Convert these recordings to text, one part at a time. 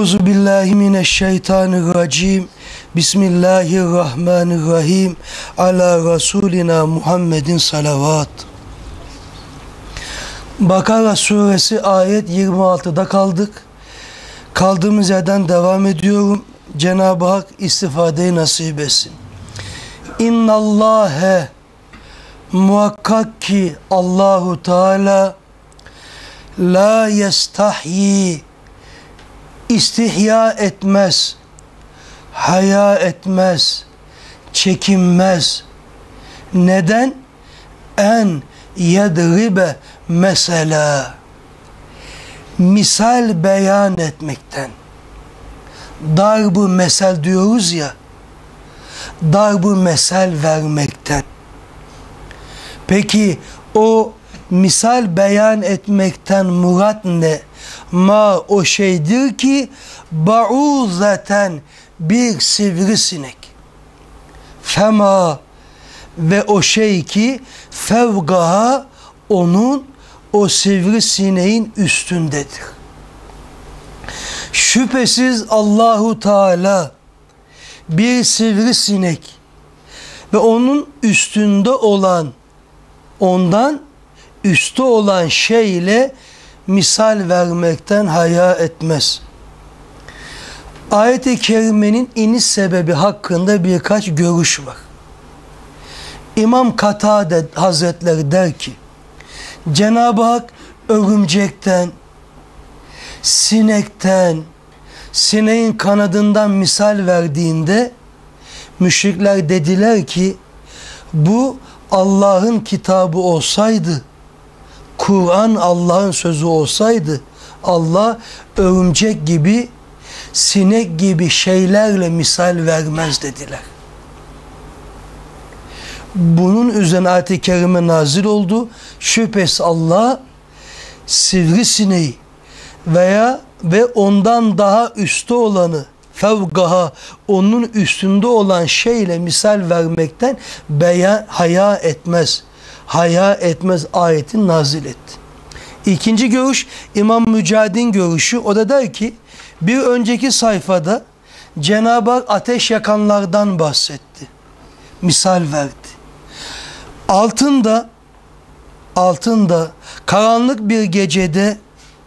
Euzu billahi mineşşeytanirracim. Bismillahirrahmanirrahim. Ala Resulina Muhammedin salavat. Bakara suresi ayet 26'da kaldık. Kaldığımız yerden devam ediyorum. Cenab-ı Hak istifadeyi nasip etsin. İnnallâhe, muhakkak ki Allahu Teala la yestahyi, istihya etmez, haya etmez, çekinmez. Neden? En yedribe mesela, misal beyan etmekten. Darbu mesel diyoruz ya, darbu mesel vermekten. Peki o misal beyan etmekten murat ne? Ma o şeydir ki ba'uzaten, bir sivrisinek. Fema, ve o şey ki fevgaha, onun, o sivrisineğin üstündedir. Şüphesiz Allahu Teala bir sivrisinek ve onun üstünde olan, ondan üstü olan şeyle misal vermekten haya etmez. Ayet-i kerimenin iniş sebebi hakkında birkaç görüş var. İmam Katade Hazretleri der ki, Cenab-ı Hak örümcekten, sinekten, sineğin kanadından misal verdiğinde müşrikler dediler ki, bu Allah'ın kitabı olsaydı, Kur'an Allah'ın sözü olsaydı, Allah örümcek gibi, sinek gibi şeylerle misal vermez dediler. Bunun üzerine ayet-i kerime nazil oldu. Şüphesiz Allah sivrisineği ve ondan daha üstü olanı, fevgaha, onun üstünde olan şeyle misal vermekten haya etmez. Haya etmez ayetin nazil etti. İkinci görüş İmam Mücahid'in görüşü. O da der ki, bir önceki sayfada Cenab-ı Hak ateş yakanlardan bahsetti. Misal verdi. Altında karanlık bir gecede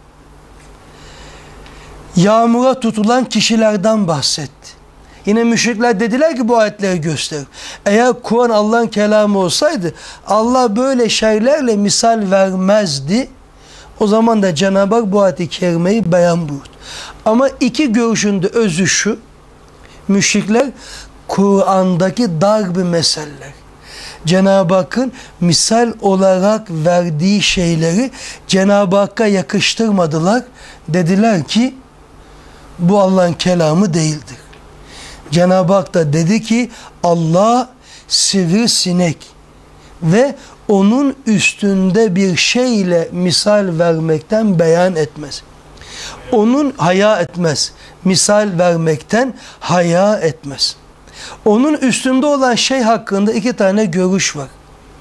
yağmura tutulan kişilerden bahsetti. Yine müşrikler dediler ki bu ayetleri göster. Eğer Kur'an Allah'ın kelamı olsaydı Allah böyle şeylerle misal vermezdi. O zaman da Cenab-ı Hak bu ayet-i kerimeyi beyan buyurdu. Ama iki görüşünde özü şu: müşrikler Kur'an'daki dar bir meseleler, Cenab-ı Hakk'ın misal olarak verdiği şeyleri Cenab-ı Hakk'a yakıştırmadılar. Dediler ki bu Allah'ın kelamı değildir. Cenab-ı Hak da dedi ki Allah sivrisinek ve onun üstünde bir şeyle misal vermekten beyan etmez. Onun haya etmez. Misal vermekten haya etmez. Onun üstünde olan şey hakkında iki tane görüş var.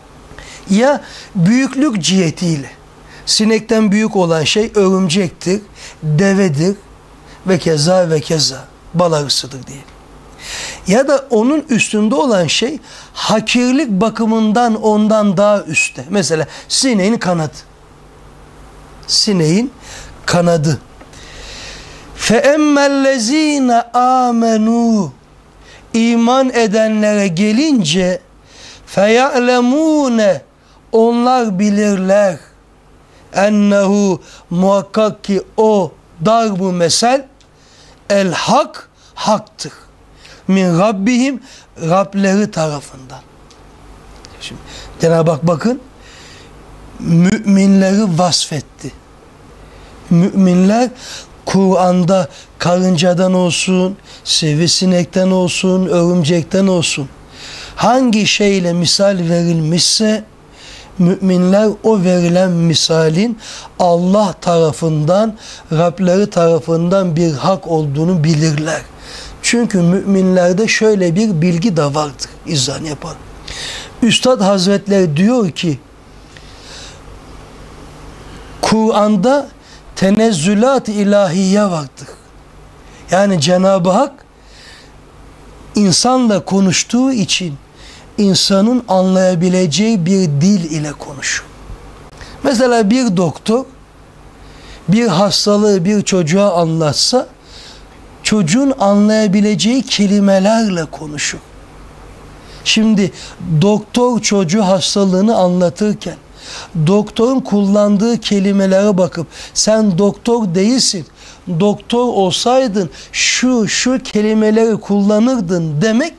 Ya büyüklük cihetiyle, sinekten büyük olan şey örümcektir, devedir ve keza ve keza, bal arısıdır diye. Ya da onun üstünde olan şey hakirlik bakımından ondan daha üstte. Mesela sineğin kanadı. Sineğin kanadı. فَاَمَّا الَّذ۪ينَ آمَنُوا, İman edenlere gelince فَيَعْلَمُونَ, onlar bilirler, ennehu, muhakkak ki o darbu mesel, el hak, haktır. Min Rabbihim, Rableri tarafından. Şimdi Cenab-ı Hak bakın, müminleri vasfetti. Müminler Kur'an'da karıncadan olsun, sivrisinekten olsun, örümcekten olsun, hangi şeyle misal verilmişse müminler o verilen misalin Allah tarafından, Rableri tarafından bir hak olduğunu bilirler. Çünkü müminlerde şöyle bir bilgi de vardır. İzah yapalım. Üstad Hazretleri diyor ki, Kur'an'da tenezzülat-ı ilahiye vardır. Yani Cenab-ı Hak insanla konuştuğu için insanın anlayabileceği bir dil ile konuşuyor. Mesela bir doktor bir hastalığı bir çocuğa anlatsa çocuğun anlayabileceği kelimelerle konuşur. Şimdi doktor çocuğu hastalığını anlatırken doktorun kullandığı kelimelere bakıp sen doktor değilsin, doktor olsaydın şu kelimeleri kullanırdın demek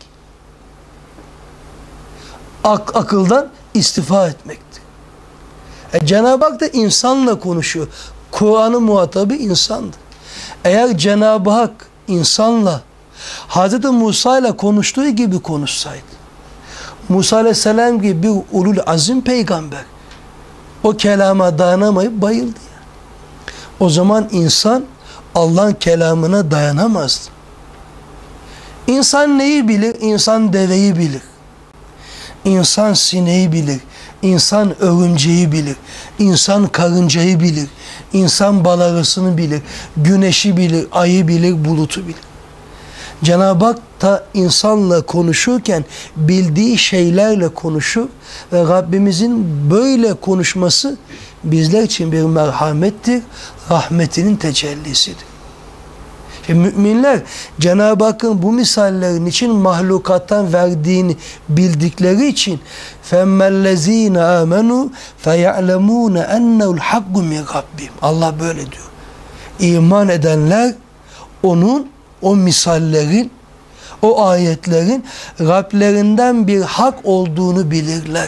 akıldan istifa etmektir. Cenab-ı Hak da insanla konuşuyor. Kur'an'ın muhatabı insandır. Eğer Cenab-ı Hak insanla Hz. Musa ile konuştuğu gibi konuşsaydı, Musa Aleyhisselam gibi bir ulul azim peygamber o kelama dayanamayıp bayıldı. Yani. O zaman insan Allah'ın kelamına dayanamazdı. İnsan neyi bilir? İnsan deveyi bilir. İnsan sineği bilir. İnsan örümceği bilir. İnsan karıncayı bilir. İnsan bal arısını bilir. Güneşi bilir. Ayı bilir. Bulutu bilir. Cenab-ı Hak da insanla konuşurken bildiği şeylerle konuşur ve Rabbimizin böyle konuşması bizler için bir merhamettir, rahmetinin tecellisidir. Müminler Cenab-ı Hakk'ın bu misallerin için mahlukattan verdiğini bildikleri için فَمَّلَّذ۪ينَ آمَنُوا فَيَعْلَمُونَ اَنَّهُ الْحَقُّ مِنْ رَبِّهِمْ Allah böyle diyor. İman edenler o misallerin, o ayetlerin Rablerinden bir hak olduğunu bilirler.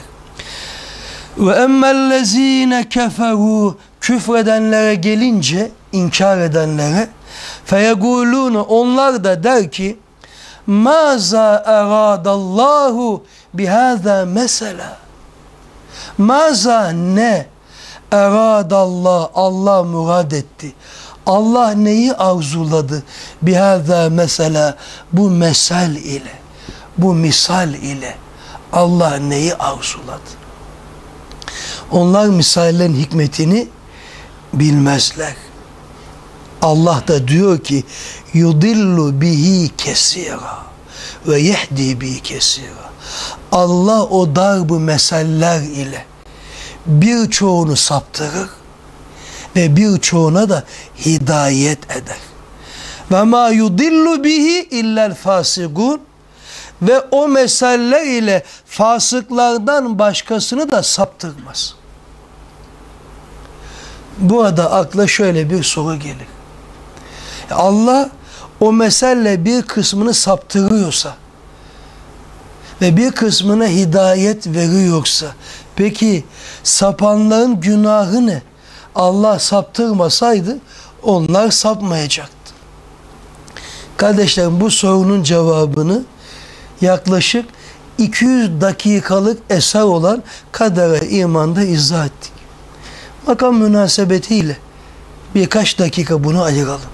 وَاَمَّا كَفَرُوا Küfredenlere gelince, inkar edenlere فَيَقُولُونَ Onlar da der ki مَاذَا اَرَادَ اللّٰهُ بِهَذَا مَسَلًا Maza ne eradallah Allah murad etti. Allah neyi arzuladı? Bihâzâ mesela bu mesel ile, bu misal ile Allah neyi arzuladı? Onlar misallerin hikmetini bilmezler. Allah da diyor ki yudillu bihi kesira ve yehdi bihi kesira. Allah o darbu meseller ile birçoğunu saptırır ve birçoğuna da hidayet eder. Ve ma yudillu bihi illel fasigun ve o meseller ile fasıklardan başkasını da saptırmaz. Burada akla şöyle bir soru gelir. Allah o meselle bir kısmını saptırıyorsa ve bir kısmına hidayet veriyorsa peki sapanların günahı ne? Allah saptırmasaydı onlar sapmayacaktı. Kardeşlerim bu sorunun cevabını yaklaşık 200 dakikalık eser olan Kadere İman'da izah ettik. Makam münasebetiyle birkaç dakika bunu ayıralım.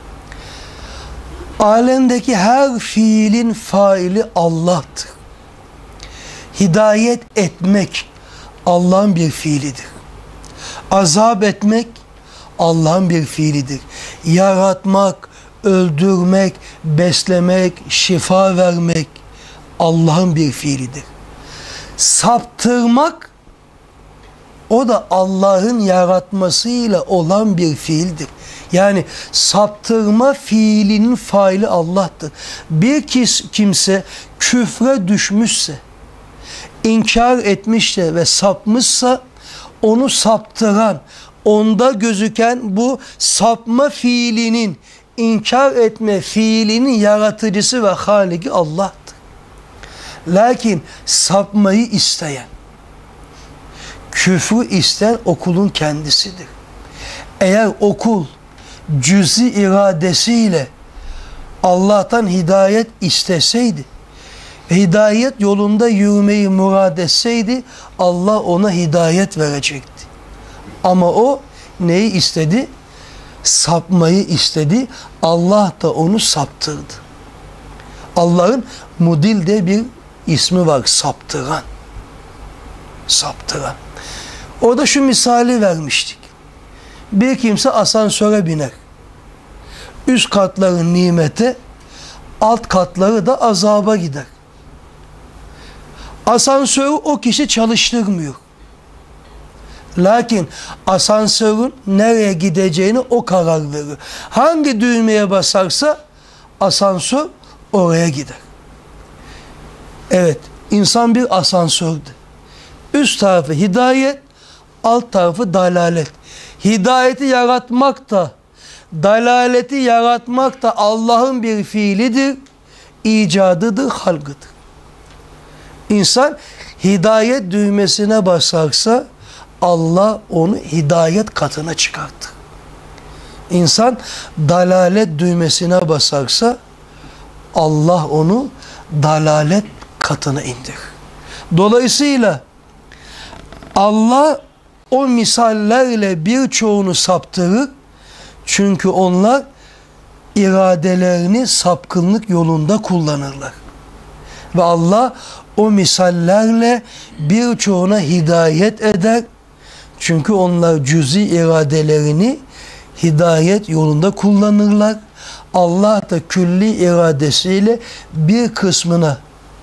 Alemdeki her fiilin faili Allah'tır. Hidayet etmek Allah'ın bir fiilidir. Azap etmek Allah'ın bir fiilidir. Yaratmak, öldürmek, beslemek, şifa vermek Allah'ın bir fiilidir. Saptırmak o da Allah'ın yaratmasıyla olan bir fiildir. Yani saptırma fiilinin faili Allah'tır. Bir kimse küfre düşmüşse, inkar etmişse ve sapmışsa onu saptıran, onda gözüken bu sapma fiilinin, inkar etme fiilinin yaratıcısı ve haliki Allah'tır. Lakin sapmayı isteyen, küfrü isteyen okulun kendisidir. Eğer okul cüz-i iradesiyle Allah'tan hidayet isteseydi ve hidayet yolunda yürümeyi murad etseydi Allah ona hidayet verecekti. Ama o neyi istedi? Sapmayı istedi. Allah da onu saptırdı. Allah'ın mudil de bir ismi var. Saptıran. Saptıran. Orada şu misali vermiştik. Bir kimse asansöre biner. Üst katları nimete, alt katları da azaba gider. Asansörü o kişi çalıştırmıyor. Lakin asansörün nereye gideceğini o karar verir. Hangi düğmeye basarsa asansör oraya gider. Evet, insan bir asansördür. Üst tarafı hidayet, alt tarafı dalalet. Hidayeti yaratmak da, dalaleti yaratmak da Allah'ın bir fiilidir, icadıdır, halkıdır. İnsan hidayet düğmesine basarsa Allah onu hidayet katına çıkartır. İnsan dalalet düğmesine basarsa Allah onu dalalet katına indirir. Dolayısıyla Allah o misallerle birçoğunu saptırır. Çünkü onlar iradelerini sapkınlık yolunda kullanırlar. Ve Allah o misallerle birçoğuna hidayet eder. Çünkü onlar cüzi iradelerini hidayet yolunda kullanırlar. Allah da külli iradesiyle bir kısmına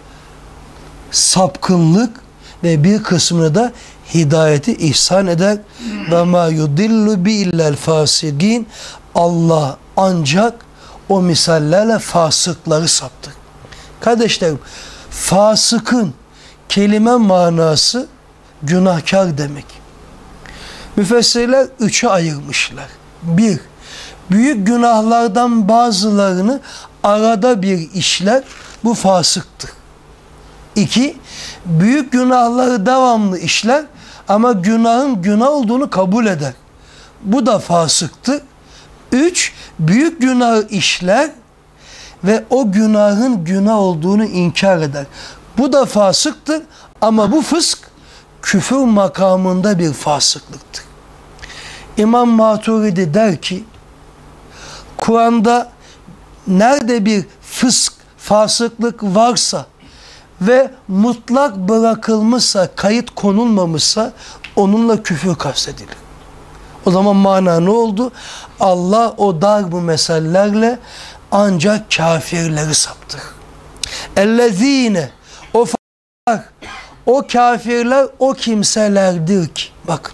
sapkınlık ve bir kısmına da hidayeti ihsan eder. Ve ma yudillu bi illel fasigin. Allah ancak o misallerle fasıkları saptır. Kardeşlerim, fasıkın kelime manası günahkar demek. Müfessirler üçe ayırmışlar. Bir, büyük günahlardan bazılarını arada bir işler, bu fasıktır. İki, büyük günahları devamlı işler ama günahın günah olduğunu kabul eder. Bu da fasıktır. Üç, büyük günahı işler ve o günahın günah olduğunu inkar eder. Bu da fasıktır ama bu fısk küfür makamında bir fasıklıktır. İmam Maturidi der ki, Kur'an'da nerede bir fısk, fasıklık varsa ve mutlak bırakılmışsa, kayıt konulmamışsa onunla küfür kastedilir. O zaman mana ne oldu? Allah o dar bu mesellerle ancak kafirleri saptır. Ellezine, o kafirler o kimselerdir ki, bakın,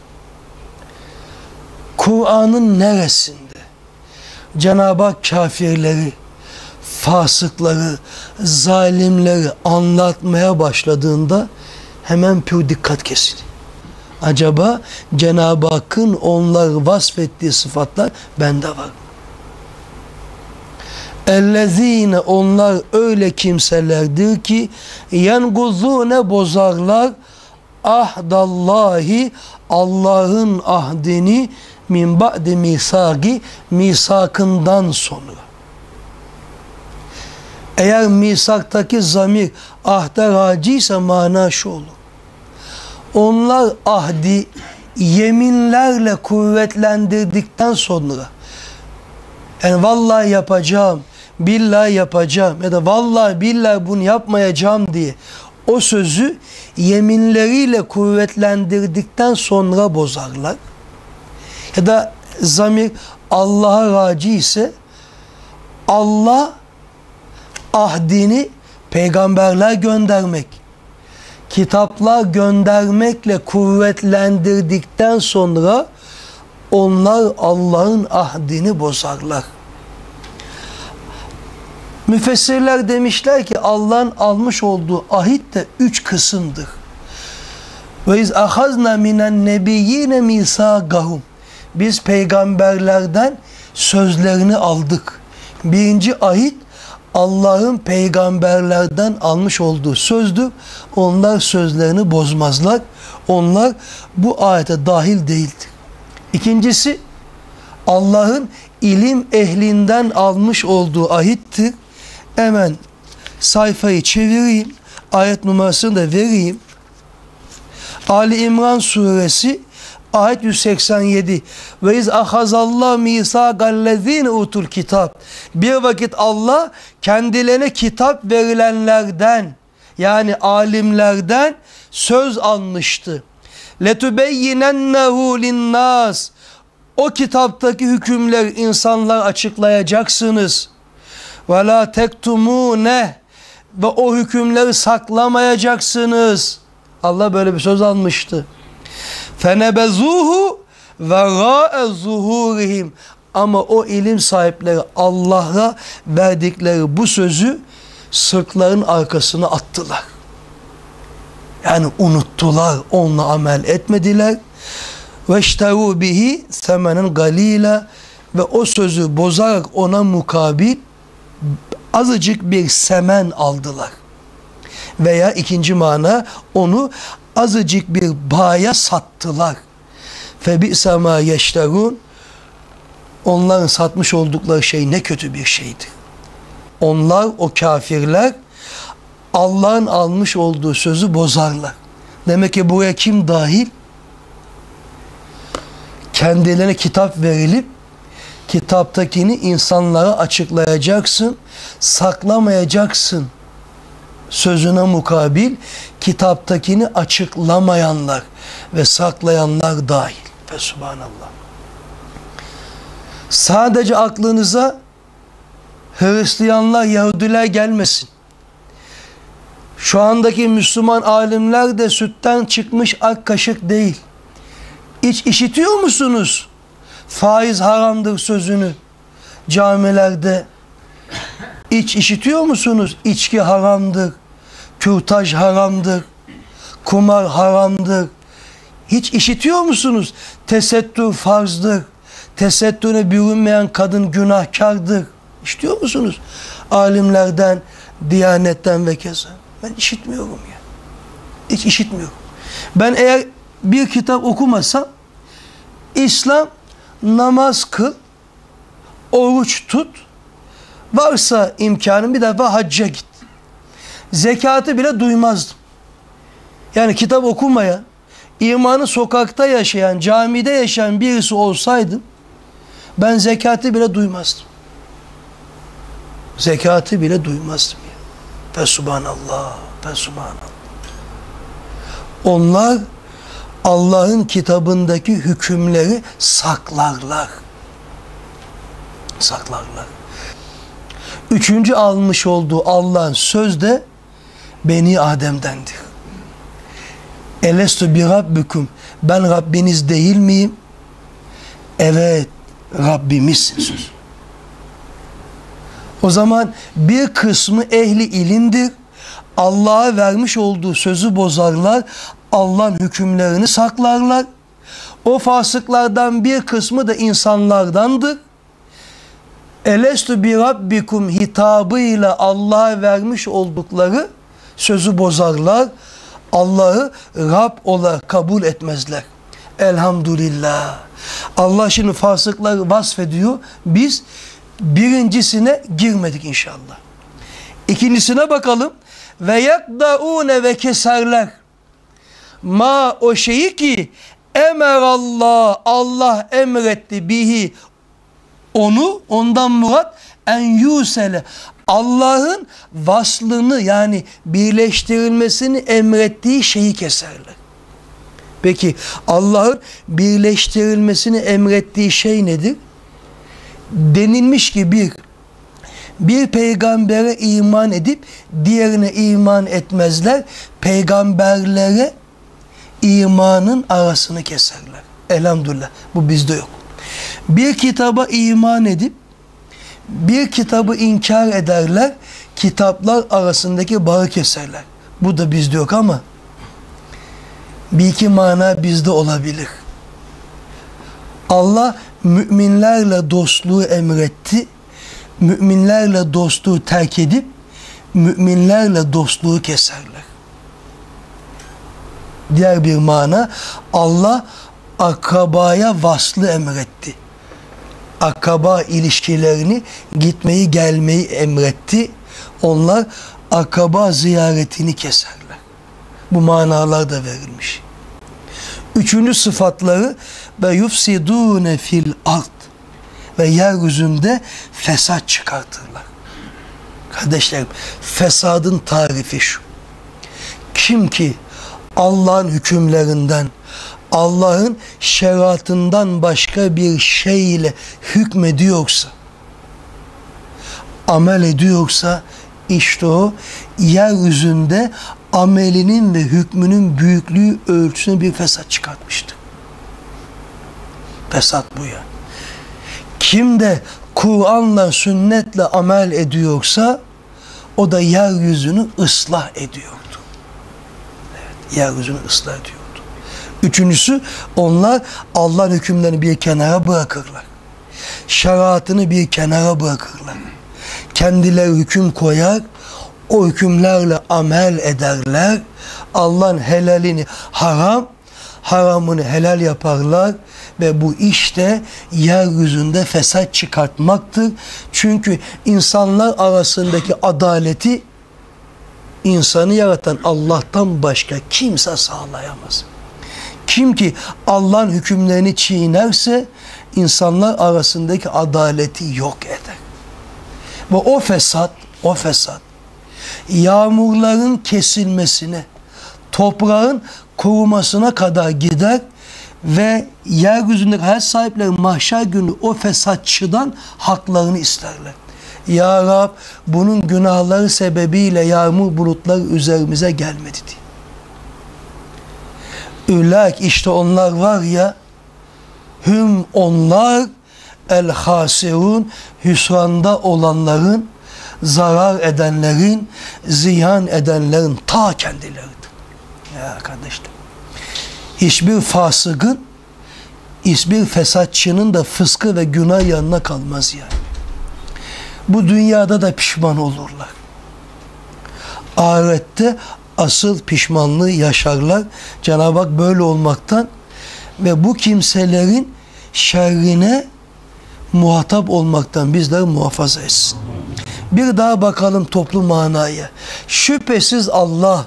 Kur'an'ın neresinde Cenab-ı Hak kafirleri, fasıkları, zalimleri anlatmaya başladığında hemen pür dikkat kesilir. Acaba Cenab-ı Hakk'ın onları vasfettiği sıfatlar bende var mı? Ellezine, onlar öyle kimselerdir ki yenguzune, bozarlar ahdallahi, Allah'ın ahdini min ba'di misaki, misakından sonra. Eğer misaktaki zamir ahda raciyse mana şu olur. Onlar ahdi yeminlerle kuvvetlendirdikten sonra, yani vallahi yapacağım, billahi yapacağım ya da vallahi billahi bunu yapmayacağım diye o sözü yeminleriyle kuvvetlendirdikten sonra bozarlar. Ya da zamir Allah'a raci ise Allah ahdini peygamberler göndermek, kitaplar göndermekle kuvvetlendirdikten sonra onlar Allah'ın ahdini bozarlar. Müfessirler demişler ki Allah'ın almış olduğu ahit de 3 kısımdır. Ve iz ahazna minen nebiyyine misagahum. Biz peygamberlerden sözlerini aldık. Birinci ahit Allah'ın peygamberlerden almış olduğu sözdür. Onlar sözlerini bozmazlar. Onlar bu ayete dahil değildir. İkincisi Allah'ın ilim ehlinden almış olduğu ahittir. Hemen sayfayı çevireyim. Ayet numarasını da vereyim. Ali İmran suresi ayet 187. Ve iz ahazallahu misaqallezine utul kitap. Bir vakit Allah kendilerine kitap verilenlerden, yani alimlerden söz almıştı. Letubeyyinennehu linnas. O kitaptaki hükümler insanlar açıklayacaksınız. Ve la tektumune, ve o hükümleri saklamayacaksınız. Allah böyle bir söz almıştı. Fenebezuhu ve ra'e zuhurihim. Ama o ilim sahipleri Allah'a verdikleri bu sözü sırtların arkasına attılar. Yani unuttular, onunla amel etmediler. Veşteru bihi semenen galila, ve o sözü bozarak ona mukabil azıcık bir semen aldılar. Veya ikinci mana, onu azıcık bir baya sattılar. Febi'se ma yeşterun, onların satmış oldukları şey ne kötü bir şeydi. Onlar, o kafirler, Allah'ın almış olduğu sözü bozarlar. Demek ki buraya kim dahil? Kendilerine kitap verilip kitaptakini insanlara açıklayacaksın, saklamayacaksın sözüne mukabil kitaptakini açıklamayanlar ve saklayanlar dahil. Fesubhanallah. Sadece aklınıza Hristiyanlar, Yahudiler gelmesin. Şu andaki Müslüman alimler de sütten çıkmış ak kaşık değil. Hiç işitiyor musunuz? Faiz haramdır sözünü camilerde. Hiç işitiyor musunuz? İçki haramdır, kürtaj haramdır, kumar haramdır. Hiç işitiyor musunuz? Tesettür farzdır. Tesettüre bürünmeyen kadın günahkardır. İşitiyor musunuz? Alimlerden, Diyanetten ve keza. Ben işitmiyorum ya. Hiç işitmiyorum. Ben eğer bir kitap okumasam, İslam namaz kıl, oruç tut, varsa imkanın bir defa hacca git. Zekatı bile duymazdım. Yani kitap okumaya, imanı sokakta yaşayan, camide yaşayan birisi olsaydım, ben zekatı bile duymazdım. Zekatı bile duymazdım ya. Fesubhanallah, fesubhanallah. Onlar Allah'ın kitabındaki hükümleri saklarlar. Saklarlar. Üçüncü almış olduğu Allah'ın söz de Beni Adem'dendir. Elestu bi rabbikum, ben Rabbiniz değil miyim? Evet, Rabbimizsin söz. O zaman bir kısmı ehli ilimdir. Allah'a vermiş olduğu sözü bozarlar. Allah'ın hükümlerini saklarlar. O fasıklardan bir kısmı da insanlardandır. Elestu bi rabbikum hitabıyla Allah'a vermiş oldukları sözü bozarlar. Allah'ı Rab olarak kabul etmezler. Elhamdülillah. Allah şimdi fasıkları vasfediyor. Biz birincisine girmedik inşallah. İkincisine bakalım. Ve yakdaune, ve keserler. Ma, o şeyi ki emerallah, Allah emretti bihi, onu, ondan murat en yusele, Allah'ın vaslını, yani birleştirilmesini emrettiği şeyi keserler. Peki Allah'ın birleştirilmesini emrettiği şey nedir? Denilmiş ki bir peygambere iman edip diğerine iman etmezler. Peygamberlere imanın arasını keserler. Elhamdülillah. Bu bizde yok. Bir kitaba iman edip bir kitabı inkar ederler. Kitaplar arasındaki bağı keserler. Bu da bizde yok ama bir iki mana bizde olabilir. Allah müminlerle dostluğu emretti. Müminlerle dostluğu terk edip müminlerle dostluğu keserler. Diğer bir mana, Allah akrabaya vaslı emretti. Akraba ilişkilerini, gitmeyi gelmeyi emretti. Onlar akraba ziyaretini keserler. Bu manalar da verilmiş. Üçüncü sıfatları ve yufsidûne fil ard, ve yeryüzünde fesat çıkartırlar. Kardeşlerim, fesadın tarifi şu: kim ki Allah'ın hükümlerinden, Allah'ın şeriatından başka bir şey ile hükmediyorsa, amel ediyorsa, işte o yeryüzünde amelinin ve hükmünün büyüklüğü ölçüsüne bir fesat çıkartmıştır. Fesat bu ya. Kim de Kur'an'la, sünnetle amel ediyorsa o da yeryüzünü ıslah ediyordu. Evet, yeryüzünü ıslah ediyordu. Üçüncüsü, onlar Allah'ın hükümlerini bir kenara bırakırlar. Şeriatını bir kenara bırakırlar. Kendileri hüküm koyar, o hükümlerle amel ederler. Allah'ın helalini haram, haramını helal yaparlar ve bu işte yeryüzünde fesat çıkartmaktır. Çünkü insanlar arasındaki adaleti insanı yaratan Allah'tan başka kimse sağlayamaz. Kim ki Allah'ın hükümlerini çiğnerse insanlar arasındaki adaleti yok eder. Ve o fesat yağmurların kesilmesine, toprağın kurumasına kadar gider ve yeryüzündeki hayat sahipleri mahşer günü o fesatçıdan haklarını isterler. Ya Rab, bunun günahları sebebiyle yağmur bulutları üzerimize gelmedi diye. Ülâk, işte onlar var ya, hüm onlar el hasirun, hüsranda olanların, zarar edenlerin, ziyan edenlerin ta kendileridir. Ya kardeşler, hiçbir fasıkın, hiçbir fesatçının da fıskı ve günah yanına kalmaz yani. Bu dünyada da pişman olurlar. Ahirette asıl pişmanlığı yaşarlar. Cenab-ı Hak böyle olmaktan ve bu kimselerin şerrine muhatap olmaktan bizleri muhafaza etsin. Bir daha bakalım toplu manaya. Şüphesiz Allah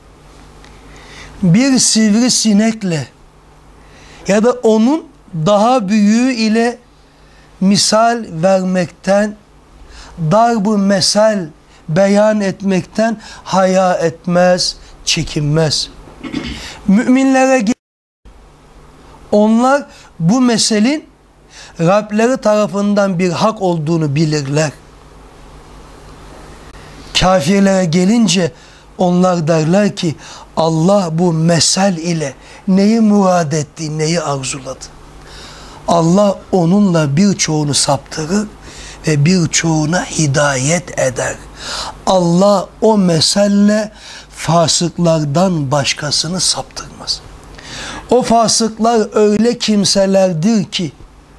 bir sivrisinekle ya da onun daha büyüğü ile misal vermekten, darb-ı mesel beyan etmekten haya etmez, çekinmez. Müminlere onlar bu meselin Rableri tarafından bir hak olduğunu bilirler. Kafirlere gelince onlar derler ki Allah bu mesel ile neyi murad etti, neyi arzuladı. Allah onunla birçoğunu saptırır ve birçoğuna hidayet eder. Allah o meselle fasıklardan başkasını saptırmaz. O fasıklar öyle kimselerdir ki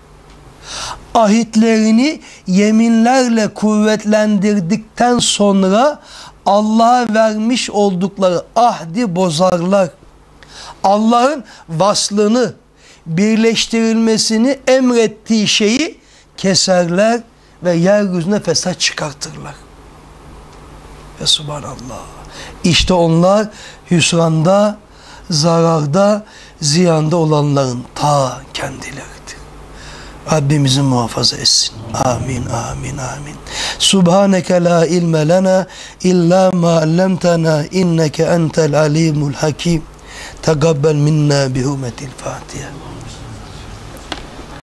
ahitlerini yeminlerle kuvvetlendirdikten sonra Allah'a vermiş oldukları ahdi bozarlar. Allah'ın vaslını, birleştirilmesini emrettiği şeyi keserler ve yeryüzüne fesat çıkartırlar. Ve subhanallah. İşte onlar hüsranda, zararda, ziyanda olanların ta kendileridir. Rabbimizin muhafaza etsin. Amin, amin, amin. Subhaneke la ilme lena illa ma allamtana inneke entel alimul hakim. Tegabbel minna bi hurmetil Fatiha.